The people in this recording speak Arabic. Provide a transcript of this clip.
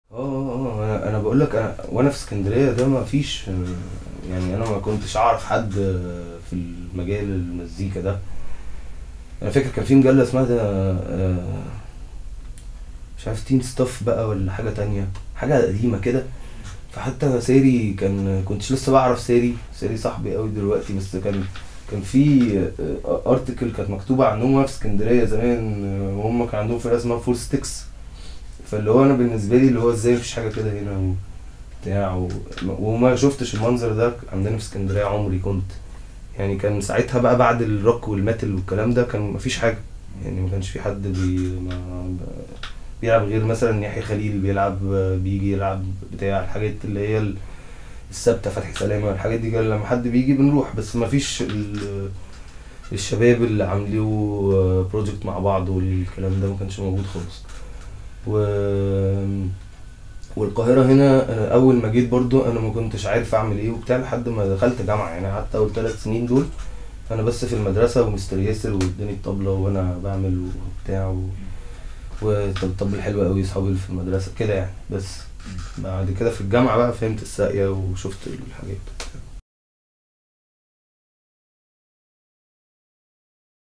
انا بقول لك، انا وانا في اسكندريه ده ما فيش، يعني انا ما كنتش اعرف حد في المجال المزيكا ده. انا فاكر كان في مجله اسمها ده مش عارف تين ستاف بقى ولا حاجه تانية، حاجه قديمه كده. فحتى ساري كنتش لسه بعرف ساري صاحبي قوي دلوقتي، بس كان في ارتكل كانت مكتوبه عنهم وأنا في اسكندريه زمان، وهم كان عندهم فرقه اسمها فور ستيكس. فاللي هو انا بالنسبه لي اللي هو ازاي مفيش حاجه كده هنا وبتاع وما شفتش المنظر ده عندنا في اسكندريه عمري. كنت يعني كان ساعتها بقى بعد الروك والميتال والكلام ده كان مفيش حاجه، يعني ما كانش في حد بيلعب غير مثلا يحيى خليل بيلعب، بيجي يلعب بتاع الحاجات اللي هي الثابته، فتحي سلامه الحاجات دي. كان لما حد بيجي بنروح، بس ما فيش الشباب اللي عاملينه بروجكت مع بعض والكلام ده ما كانش موجود خالص. و والقاهرة هنا أنا أول ما جيت برضو أنا ما كنتش عارف أعمل إيه وبتاع لحد ما دخلت جامعة. يعني قعدت أول 3 سنين دول أنا بس في المدرسة ومستر ياسر واداني الطبلة وأنا بعمل وبتاع والطبل حلو قوي، صحابي اللي في المدرسة كده يعني. بس بعد كده في الجامعة بقى فهمت الساقية وشفت الحاجات.